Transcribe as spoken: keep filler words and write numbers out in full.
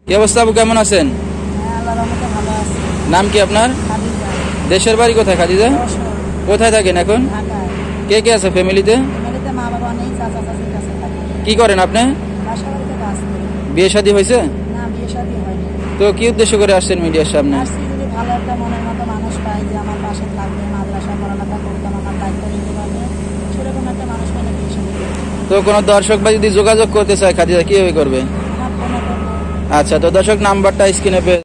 কি অবস্থা আপু, কেমন আছেন? নাম কি আপনার? দেশের বাড়ি কোথায় খাদিজা? কোথায় থাকেন এখন? কে কে আছে ফ্যামিলিতে? কি করেন আপনি? বিয়ে শাদী হয়েছে? তো কি উদ্দেশ্য করে আসছেন মিডিয়ার সামনে? তো কোনো দর্শক বা যদি যোগাযোগ করতে চায় খাদিজা কিভাবে করবে? আচ্ছা, তো দর্শক নাম্বারটা স্ক্রিনে